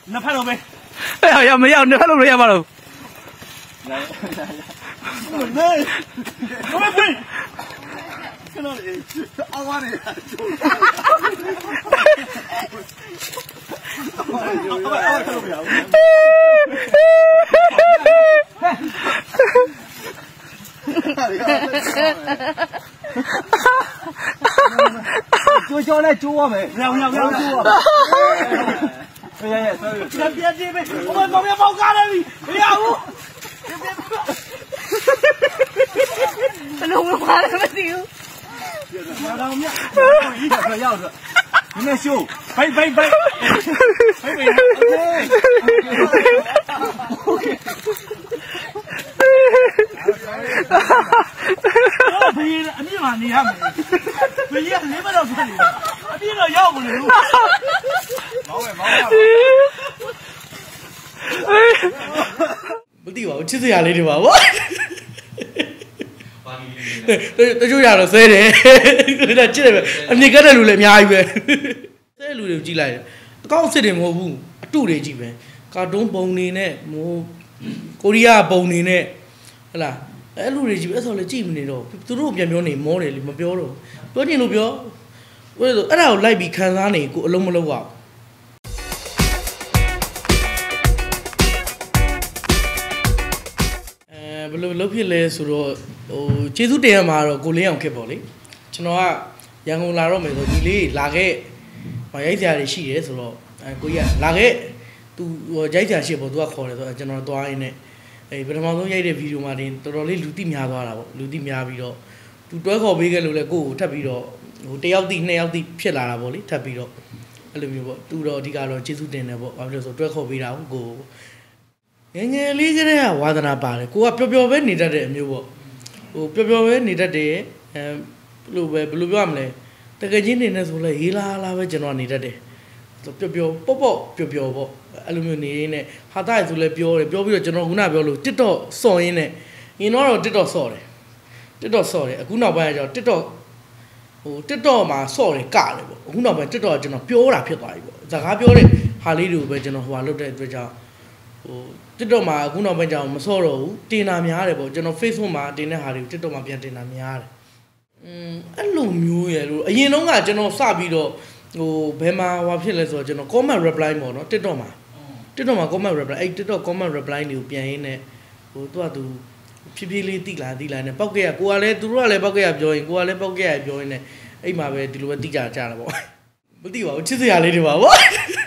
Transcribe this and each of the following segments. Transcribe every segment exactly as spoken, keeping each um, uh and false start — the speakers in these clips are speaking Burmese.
那拍到没？ 哎呀呀，没要，你拍到没要嘛喽？ 来来来，我们飞，看到你，阿娃的，阿娃阿娃阿娃看到没有？做教来救我们，不要不要不要救我！哎呀呀，别别别别，我们旁边爆炸了你！哎呀我，别别别！那我花了什么丢？要当面，一个个样子，你们修，拜拜拜，拜拜 ，OK。我陪你，你嘛你还没，陪你你们都陪你，你都要不了。毛喂毛喂。不对吧？我其实压力的吧我。对，对就压了谁的？那记得没？你刚才录了咩样呗？谁录的记来的？刚谁的冇ဘူးတူတယ်ကြည့်ပဲကာတွန်းပုံနေနဲ့မိုးကိုရီးယားပုံနေနဲ့ဟလာအဲ့လူတွေကြည့်ပဲအဲ့ဆိုလည်းကြည့်မနေတော့သူတို့ပြန်ပြောနေမောတယ်လေမပြောတော့ပြောချင်လို့ပြောဟိုအဲ့ဒါကိုလိုက်ပြီးခံစားနေကိုအလုံးမလုံးပါအဲဘယ်လိုလုပ်ဖြစ်လဲဆိုတော့ဟိုကျေးဇူးတင်ရမှာတော့ကိုလင်းအောင်ခက်ပေါ့လေကျွန်တော်ကရန်ကုန်လာတော့မယ်ဆိုဒီလေးလာခဲ့မရိုက်ကြရရှိရဲဆိုတော့အဲကိုကြီးကလာခဲ့သူဟိုရိုက်ကြရှိပေါ့သူကခေါ်တယ်ဆိုတော့ကျွန်တော်သွားရင်းနဲ့အဲပထမဆုံးရိုက်တဲ့ဗီဒီယိုမှာတင်တော်တော်လေးလူသိများသွားတာပေါ့လူသိများပြီးတော့သူတွဲခေါ်ပေးခဲ့လို့လဲကိုကိုထပ်ပြီးတော့ဟိုတယောက်သိနှစ်ယောက်သိဖြစ်လာတာပေါ့လေထပ်ပြီးတော့အဲ့လိုမျိုးပေါ့သူတော့အဓိကတော့ကျေးဇူးတင်တယ်ပေါ့ဘာလို့လဲဆိုတွဲခေါ်ပေးတာကိုငယ်ငယ်လေးကတည်းကဝါသနာပါတယ်ကိုကပျော်ပျော်ပဲနေတတ်တဲ့အမျိုးပေါ့ဟိုပျော်ပျော်ပဲနေတတ်တယ်အဲဘယ်လိုပဲဘယ်လိုပြောရမလဲတကယ်ချင်းနေနေဆိုလဲရေးလာလာပဲကျွန်တော်နေတတ်တယ်ပျော်ပျော်ပေါ့ပေါ့ပျော်ပျော်ပေါ့အဲ့လိုမျိုးနေနေဟာတာဆိုလဲပြောတယ်ပြောပြီးတော့ကျွန်တော်ခုနပြောလို့ TikTok စော်ရင်းနဲ့ရင်တော့ TikTok စော်တယ် TikTok စော်တယ်အခုနောက်ပိုင်းကျတော့ TikTok ဟို TikTok မှာစော်တယ်ကတယ်ပေါ့အခုနောက်ပိုင်း TikTok ကကျွန်တော်ပြောတာဖြစ်သွားပြီပေါ့စကားပြောတဲ့ဟာလေးတွေကိုပဲကျွန်တော်ဟိုဟာလုပ်တဲ့အတွက်ကြောင့်ဟို TikTok မှာအခုနောက်ပိုင်းကျတော့မစော်တော့ဘူးတင်တာများတယ်ပေါ့ကျွန်တော် Facebook မှာတင်တဲ့ဟာတွေကို TikTok မှာပြန်တင်တာများတယ်อืมအဲ့လိုမျိုးရလို့အရင်တော့ကကျွန်တော်စပြီးတော့ဟိုဘယ်မှာဟွာဖြစ်လဲဆိုတော့ကျွန်တော် comment reply ပေါ့နော် TikTok မှာ TikTok မှာ comment reply အဲ့ TikTok comment reply တွေကိုပြန်ရင်းနဲ့ဟိုသူကသူဖြည်းဖြည်းလေးတိလာတိလာနဲ့ပောက်ခဲ့ရကိုကလည်းသူတို့ကလည်းပောက်ခဲ့ရပြောရင်ကိုကလည်းပောက်ခဲ့ရပြောရင်လည်းအဲ့မှာပဲဒီလိုပဲတိကြကြတာပေါ့မသိပါဘူးချစ်စရာလေးတွေပါပေါ့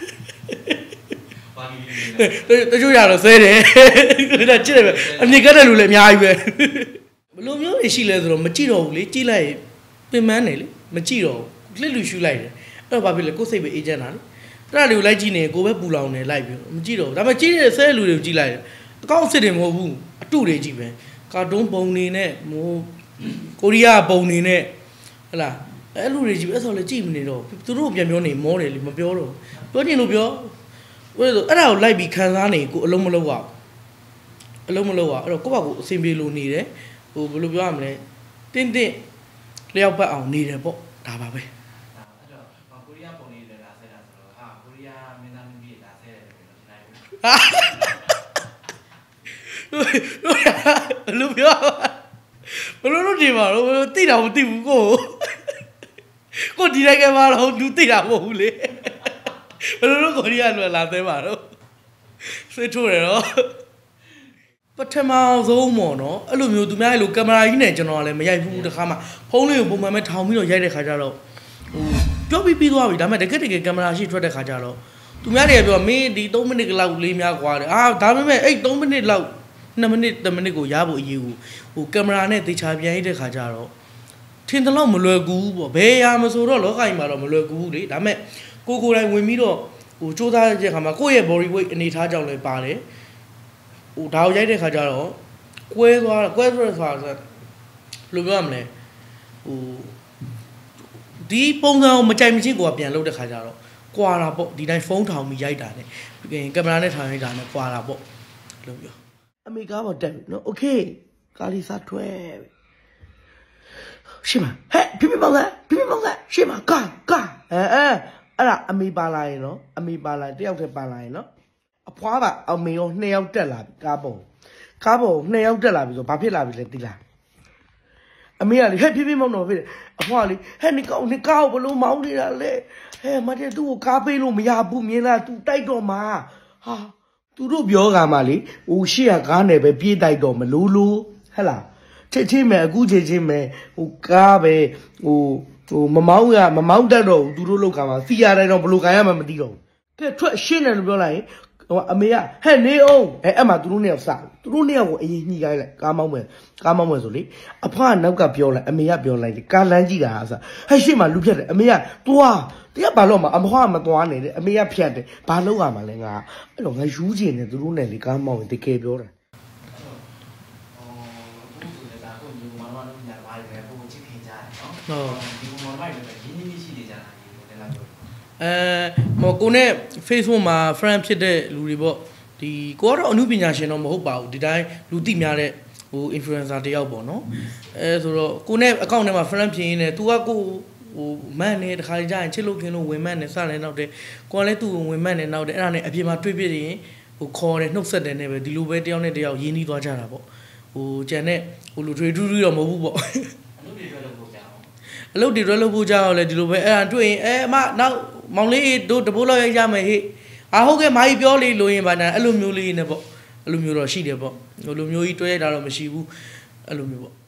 တချို့ရတော့ဆဲတယ်ဒါချစ်တယ်ပဲအမြင်ကတဲ့လူလည်းအများကြီးပဲဘယ်လိုမျိုးနေရှိလဲဆိုတော့မကြည့်တော့ဘူးလေကြည့်လိုက်ပင်ပန်းနေလေမကြည့်တော့ဘူးလက်လူရှူလိုက်တယ်အဲ့တော့ဘာဖြစ်လဲကိုယ်စိတ်ပဲအေးချမ်းတာလေအဲ့ဒါတွေကိုလိုက်ကြည့်နေကိုပဲပူလောင်နေလိုက်ပြီးမကြည့်တော့ဘူးဒါပေမဲ့ကြည့်တဲ့ဆဲလူတွေကိုကြည့်လိုက်တယ်အကောင့်စစ်တယ်မဟုတ်ဘူးအတုတွေကြည့်ပဲကာတွန်းပုံနေနဲ့မိုးကိုရီးယားပုံနေနဲ့ဟလာအဲ့လူတွေကြည့်အဲ့ဆိုလည်းကြည့်မနေတော့သူတို့ပြန်ပြောနေမောတယ်လေမပြောတော့ပြောချင်လို့ပြောဟိုအဲ့ဒါကိုလိုက်ပြီးခံစားနေကိုအလုံးမလုံးပါအလုံးမလုံးပါအဲ့တော့ကိုယ့်ဘာကိုအဆင်ပြေလို့နေတယ်ဟိုဘယ်လိုပြောရမလဲတင်းတင်းလျှောက်ပတ်အောင်နေတယ်ပေါ့ဒါပါပဲကိုရီးယားပုံနေတယ်လားဆဲတာဆိုတော့ဟာကိုရီးယားမင်းသားမင်းကြီးလားဆဲတယ်လို့ထင်လိုက်ဘူးလူပြောဘယ်လိုလုပ်ကြပါတော့တိတာမသိဘူးကိုကိုဒီတိုင်းကမှတော့လူတိတာမဟုတ်ဘူးလေဘယ်လိုလုပ်ကိုရီးယားလူလာသေးပါတော့ဆွေးထိုးတယ်တော့ပထမဆုံးပေါ့နော်အဲ့လိုမျိုးသူများအဲ့လိုကင်မရာကြီးနဲ့ကျွန်တော်လည်းမရိုက်ဘူးတခါမှဖုန်းလေးကိုပုံမှန်ပဲထောင်ပြီးတော့ရိုက်တဲ့ခါကျတော့ဟိုပြောပြီးပြီးသွားပြီဒါပေမဲ့တကယ်တကယ်ကင်မရာရှိထွက်တဲ့ခါကျတော့သူများတွေကပြောမင်းဒီသုံးမိနစ်လောက်လေးများกว่าတယ်အာဒါပေမဲ့အဲ့သုံးမိနစ်လောက်နှစ်မိနစ်တစ်မိနစ်ကိုရဖို့အရေးကိုဟိုကင်မရာနဲ့သေချာပြန်ရိုက်တဲ့ခါကျတော့ထင်တယ်လို့မလွယ်ကူဘူးပေါ့ဘယ်ရာမဆိုတော့လောကကြီးမှာတော့မလွယ်ကူဘူးလေဒါပေမဲ့ကိုကိုယ်တိုင်ဝင်ပြီးတော့ဟိုစူးစမ်းတဲ့ခါမှာကိုယ့်ရဲ့ body weight အနေထားကြောင့်လည်းပါတယ်ဟိုဒါကိုရိုက်တဲ့ခါကျတော့ကွဲသွားတာကွဲသွားဆိုတာဘယ်လိုပြောရမလဲဟိုဒီပုံစံကိုမကြိုက်မချင်းကိုကပြန်လုပ်တဲ့ခါကျတော့ကွာတာပေါ့ဒီတိုင်းဖုန်းထောင်ပြီးရိုက်တာနဲ့ကင်မရာနဲ့ထောင်ရိုက်တာနဲ့ကွာတာပေါ့လို့ပြောအမေကားပေါ်တက်ပြီနော်โอเคကာလီစာထွဲရှင်းမဟဲ့ပြပြပေါင်းစမ်းပြပြပေါင်းစမ်းရှင်းမကာကာအဲအဲအဲ့ဒါအမေပါလာရင်နော်အမေပါလာတယောက်တည်းပါလာရင်နော်အဖွားကအမေရောနှစ်ယောက်တက်လာပြီကားပေါ်ကားပေါ်နှစ်ယောက်တက်လာပြီဆိုဘာဖြစ်လာပြီလဲသိလားအမေကလေဟဲ့ဖြည်းဖြည်းမောင်းတော့ဖြစ်တယ်အဖွားလေဟဲ့နေကောင်းနေကားကိုဘလို့မောင်းနေတာလဲဟဲ့မတဲ့သူ့ကိုကားပေးလို့မရဘူးမြင်လား तू တိုက်တော့မှာဟာသူတို့ပြောကမှလေဟိုရှေ့ကကားနဲ့ပဲပြေးတိုက်တော့မလို့လို့ဟဲ့လားချက်ချင်းမဲ့အခုချက်ချင်းမဲ့ဟိုကားပဲဟိုဟိုမမောင်းကမမောင်းတတ်တော့ဘူးသူတို့လောက်ကမှစီရတိုင်းတော့ဘလို့ခံရမှမသိတော့ဘူးကဲထွက်ရှင်းတယ်လို့ပြောလိုက်ရင်ဟိုအမေကဟဲ့နေအောင်အဲအဲ့မှာသူတို့နှစ်ယောက်စသူတို့နှစ်ယောက်ကိုအရင်ညှိခိုင်းလိုက်ကားမောင်းမယ်ကားမောင်းမယ်ဆိုလေအဖွားနောက်ကပြောလိုက်အမေကပြောလိုက်လေကားလမ်းကြည့်တာဟာစဟဲ့ရှေ့မှာလူဖြတ်တယ်အမေကသွားတရားဘာလို့မှအဖွားမသွားနဲ့တဲ့အမေကဖြတ်တယ်ဘာလို့ရမှာလဲငါအဲ့တော့ငါယူးချင်တယ်သူတို့နဲ့လေကားမောင်းရင်တကယ်ပြောတာဟုတ်ဒီကောင်မလိုက်လည်းရင်းနှီးနှီးရှိနေကြတာလည်းလားပြောအဲဟိုကိုနဲ့ Facebook မှာ friend ဖြစ်တဲ့လူတွေပေါ့ဒီကိုကတော့အမှုပညာရှင်တော့မဟုတ်ပါဘူးဒီတိုင်းလူသိများတဲ့ဟို influencer တယောက်ပေါ့နော်အဲဆိုတော့ကိုနဲ့ account ထဲမှာ friend ဖြစ်ရင်းနဲ့ तू ကကိုဟိုမန်နေတခါကြရင်ချစ်လို့ခင်လို့ဝင်မန်နေစတယ်နောက်တယ်ကိုကလည်း तू ဝင်မန်နေနောက်တယ်အဲ့ဒါနဲ့အပြင်မှာတွေ့ပြရင်ဟိုခေါ်တယ်နှုတ်ဆက်တယ်နဲ့ပဲဒီလိုပဲတယောက်နဲ့တယောက်ရင်းနှီးသွားကြတာပေါ့ဟိုကျန်တဲ့ဟိုလူတွေထူးထူးတော့မဟုတ်ဘူးပေါ့အလုပ်တွေရွက်လို့ဖို့ကြောက်လဲဒီလိုပဲအဲ့ဒါတွေ့ရင်အဲအမနောက်မောင်လေးတို့တပိုးလောက်ရိုက်ကြမယ်ဟေ့အာဟုတ်ကဲ့မာကြီးပြောလေးလို့ရင်ပါညာအဲ့လိုမျိုးလေးနဲ့ပေါ့အဲ့လိုမျိုးတော့ရှိတယ်ပေါ့ဟိုလိုမျိုးကြီးတွဲရတာတော့မရှိဘူးအဲ့လိုမျိုးပေါ့